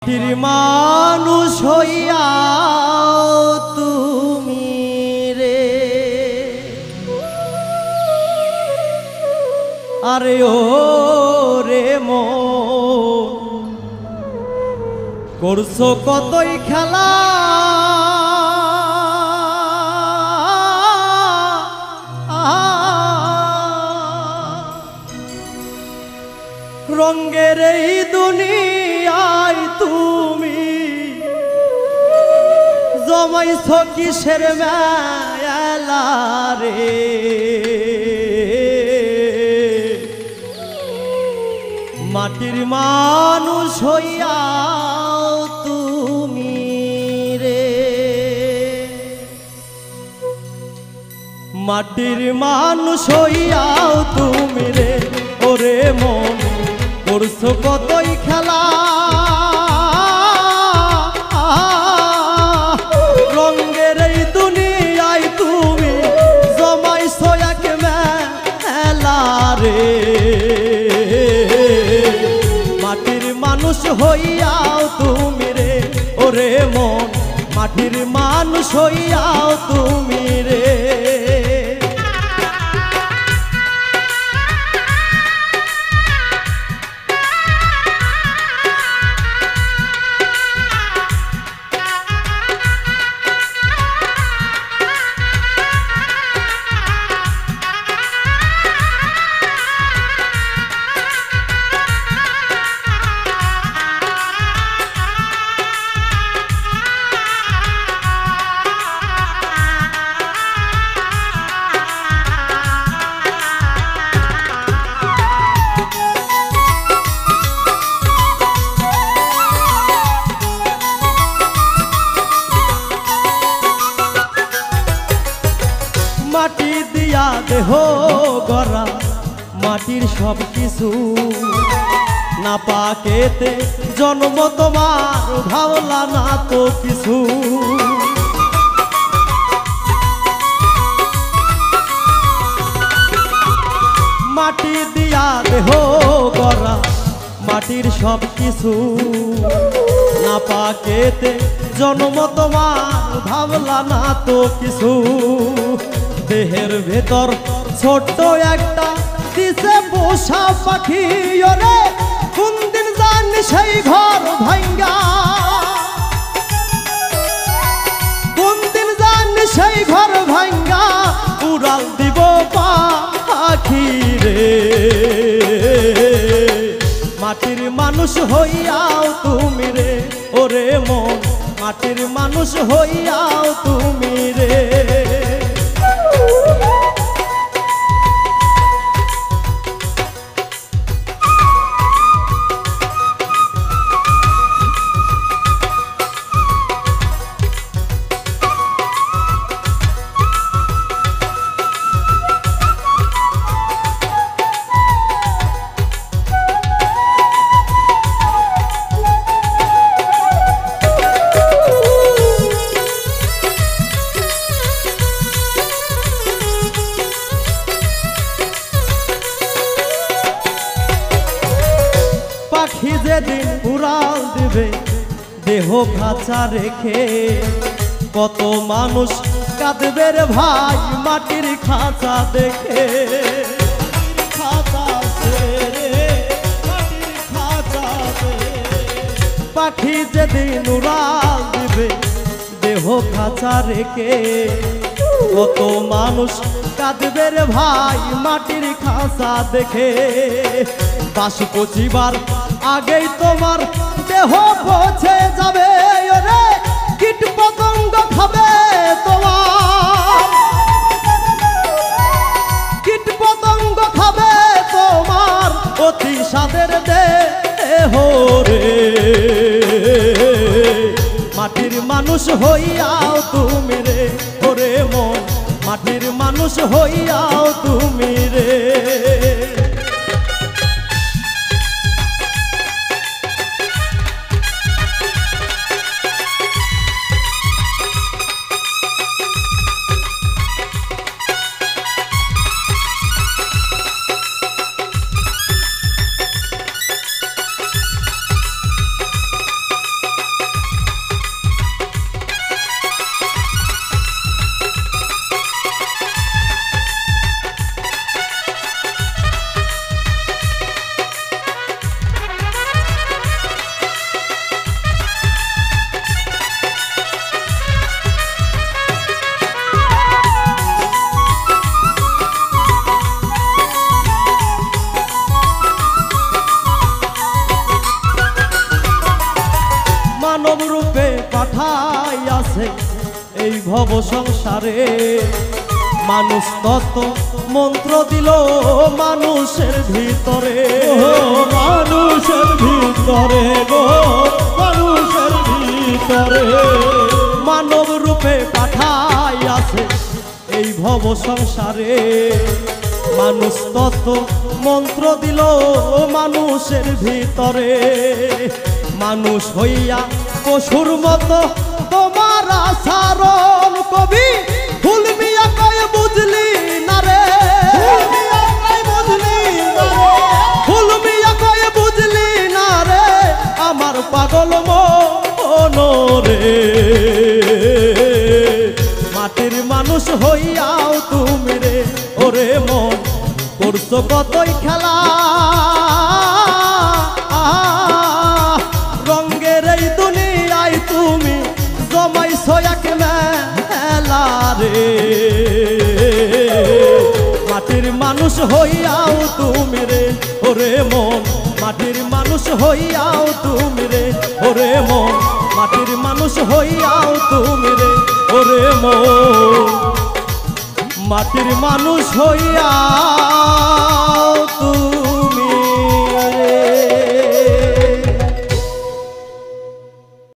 মাটির মানুষ হইয়া তুমি রে, আরে ও রে মন করছো কতই খেলা, রঙের এই দুনিয়ায় তুমি জমাইছ কিসের মেলা রে, মাটির মানুষ হইয়া তুমি রে, মাটির মানুষ হইয়াও তুমি রে, ওরে মন করছো কতই খেলা, রঙের এই দুনিয়ায় তুমি জমাইছো এক মেলা রে, মাটির মানুষ হইয়াও তুমি রে, ওরে মন মাটির মানুষ হইয়াও তুমি রে। মাটি দিয়া দেহ গড়া মাটির সব কিছু, না পাকেতে জন্ম তোমার ভাবলা না তো কিছু, মাটি দিয়া দেহ গড়া মাটির সব কিছু, না পাকেতে জন্ম তোমার ভাবলা না তো কিছু, দেহের ভেতর ছোট্ট একটা দিছে পোষা পাখি, ওরে কোন দিন জানি সেই ঘর ভাঙ্গা, কোন দিন জানি সেই ঘর ভাঙ্গা উড়াল দিব পাখি রে, মাটির মানুষ হইয়াও তুমি রে, ওরে মন মাটির মানুষ হইয়াও তুমি রে। পাখি যেদিন উড়াল দিবে দেহ খাঁচা রেখে, কত মানুষ কাঁদবে রে ভাই মাটির খাঁচা দেখে, পাখি যেদিন উড়াল দিবে দেহ খাঁচা রেখে, কত মানুষ কাঁদবে রে ভাই মাটির খাঁচা দেখে, বাস পচিবার আগেই তোমার দেহ পচে যাবে, ওরে কীট পতঙ্গ খাবে তোমার, কীট পতঙ্গ খাবে তোমার অতি স্বাদের দেহ রে, মাটির মানুষ হইয়াও তুমি রে, ওরে মন মাটির মানুষ হইয়াও তুমি রে। মানব রূপে পাঠাইয়াছে এই ভব সংসারে। মানুষ তত মন্ত্র দিল মানুষের ভিতরে, মানুষের ভিতরে গো, মানুষের ভিতরে। মানব রূপে পাঠাইয়াছে এই ভব সংসারে। মানুষ তত মন্ত্র দিল মানুষের ভিতরে। মানুষ হইয়া পশুর মতো তোমার আচরণ, কবি ফুল মিয়া কয় বুঝলি না রে, ফুল মিয়া কয় বুঝলি না রে আমার পাগল মন রে। মাটির মানুষ হইয়াও তুমি রে ওরে মন, করছো কতই খেলা রঙ্গের এই দুনিয়ায় তুমি জমাইছো এক মেলা রে। মাটির মানুষ হইয়াও তুমি রে ওরে মন, মাটির মানুষ হইয়াও তুমি রে ওরে মন, মাটির মানুষ হইয়াও তুমি রে ওরে মন, মাটির মানুষ হইয়াও তুমি।